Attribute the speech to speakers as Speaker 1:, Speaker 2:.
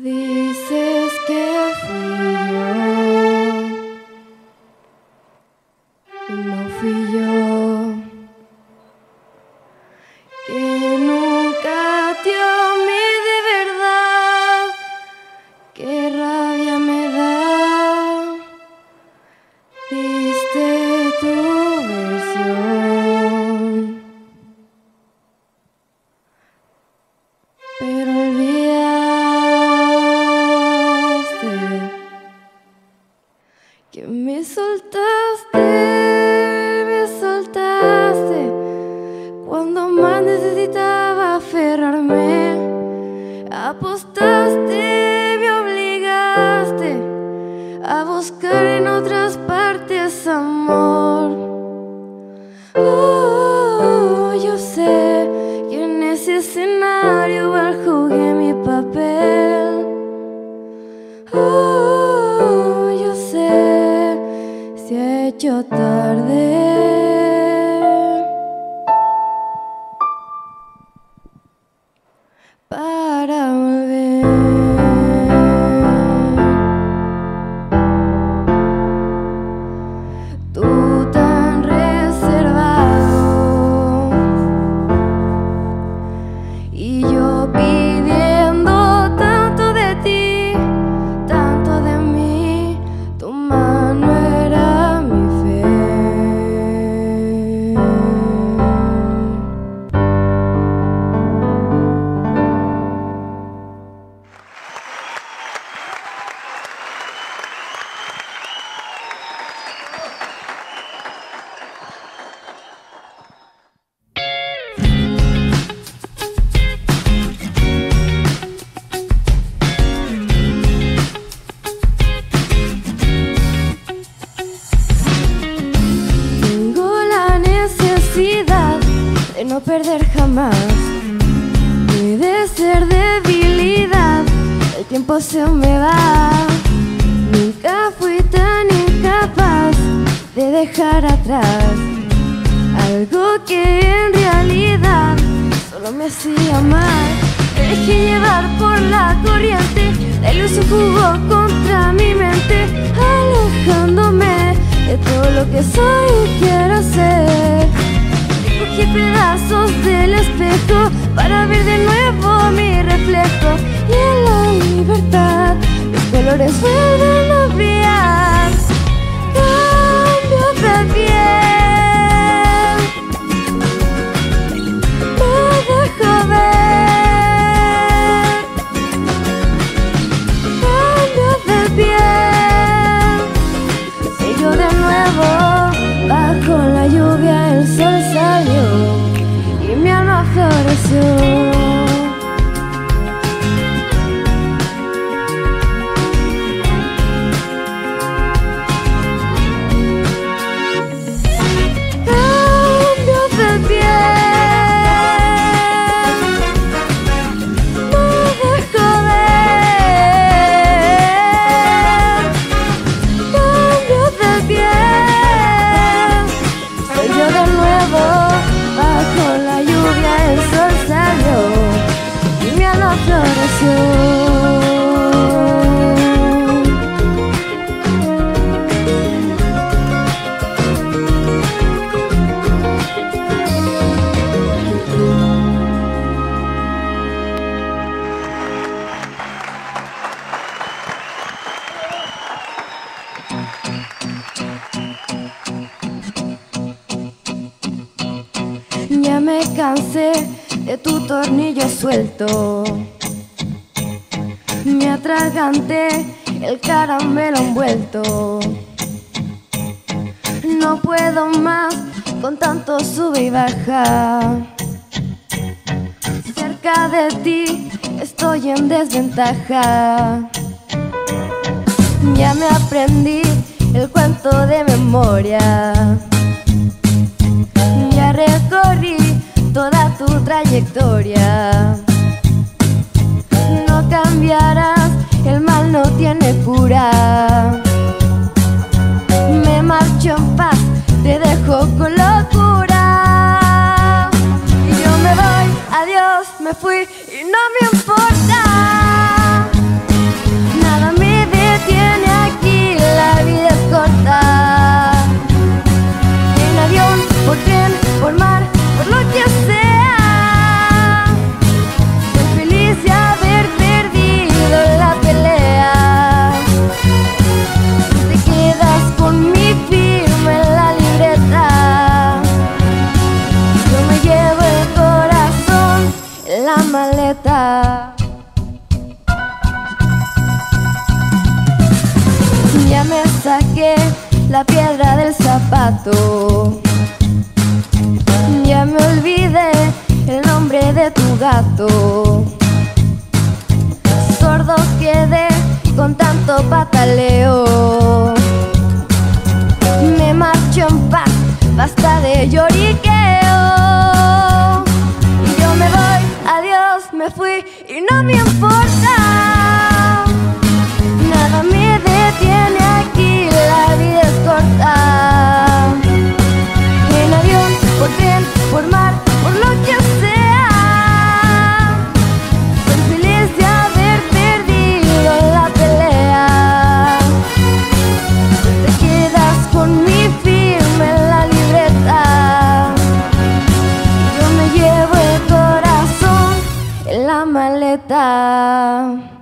Speaker 1: Dices que fui yo y no fui yo, que nunca te amé de verdad. Qué rabia me da, diste tu versión, pero olvidaste que me soltaste cuando más necesitaba aferrarme. Apostaste, me obligaste a buscar en otras partes amor. Yo sé que en ese escenario igual jugué mi papel. Yo sé, se ha hecho tarde para volver. Tú tan reservado y yo pidiendo tanto de ti, tanto de mí. Tu mano era mi fe. De no perder jamás, puede ser debilidad, el tiempo se me va. Nunca fui tan incapaz de dejar atrás algo que en realidad solo me hacía mal. Me dejé llevar por la corriente, la ilusión jugó contra mi mente, alejándome de todo lo que soy y quiero ser. Cogí pedazos del espejo para ver de nuevo mi reflejo, y en la libertad los colores vuelven a brillar. Cambio de piel, me dejo ver. Cambio de piel, soy yo de nuevo. Bajo la lluvia el sol salió y mi alma floreció. Cambio de piel, me dejo ver. Cambio de piel, soy yo de nuevo. Bajo la lluvia el sol salió y mi alma floreció. Ya me cansé de tu tornillo suelto, me atraganté el caramelo envuelto. No puedo más con tanto sube y baja. Cerca de ti estoy en desventaja. Ya me aprendí el cuento de memoria. Ya recorrí toda tu trayectoria. No cambiarás, el mal no tiene cura. Me marcho en paz, te dejo con locura. Y yo me voy, adiós, me fui y no me importa. la piedra del zapato. Ya me olvidé el nombre de tu gato. Sordo quedé con tanto pataleo. Me marcho en paz, basta de lloriqueo. Y yo me voy, adiós, me fui y no me importa. Nada me detiene aquí, la vida es corta. En avión, por tren, por mar, por lo que sea, soy feliz de haber perdido la pelea. Te quedas con mi firma en la libreta. Yo me llevo el corazón en la maleta.